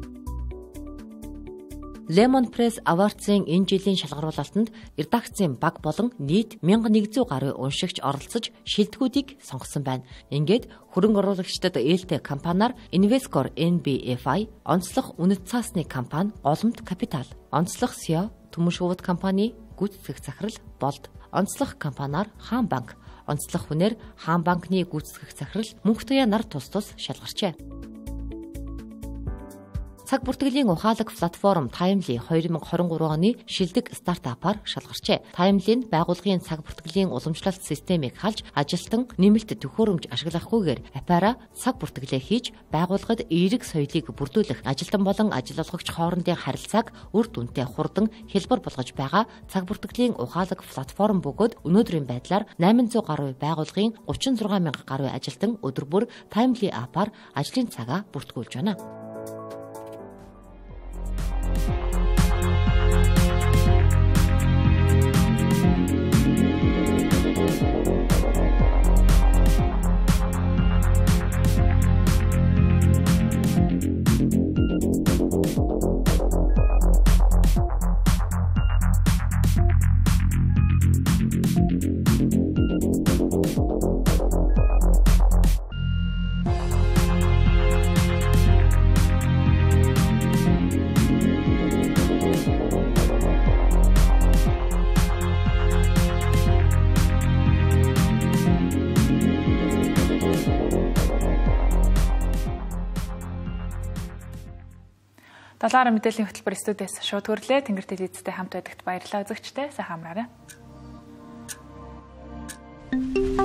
Lemon Press Awards-ын энэ жилийн шалгаруулалтанд редакцийн баг болон нийт one thousand one hundred гаруй уншигч оролцож шилдэгүүдийг сонгосон байна. Ингээд хөрөнгө оруулагчдад ээлтэй компаниар Invescore N B F I, онцлог үнэт цаасны компани Голомт Капитал, онцлог эс и о Түмэн шувууд компани гүйцэтгэх захирал Болд, онцлог компаниар Хаан банк, онцлог хүнээр Хаан банкны гүйцэтгэх захирал Мөнхтуяа нар тус тус шалгарчээ. Цаг бүртгэлийн ухаалаг платформ Timely twenty twenty-three оны шилдэг стартапаар шалгарчээ. Timely нь байгууллагын цаг бүртгэлийн уламжлалт системийг халж ажилтан нэмэлт төхөөрөмж ашиглахгүйгээр аппараа цаг бүртгэлээ хийж байгууллагад эерэг соёлыг бүрдүүлэх, ажилтан болон ажил олгогч хоорондын харилцааг үр дүнтэй хурдан хэлбэр болгож байгаа цаг бүртгэлийн ухаалаг платформ бөгөөд өнөөдрийн байдлаар eight hundred гаруй байгууллагын thirty-six thousand гаруй ажилтан өдөр бүр Timely аппаар ажлын цагаа бүртгүүлж байна. Далаараа мэдээллийн хөтөлбөр студиэс шууд хөрлөө. Тэнгэр телевизтэй хамт байдагт баярлалаа үзэгчдээ. Сайн хамраарай.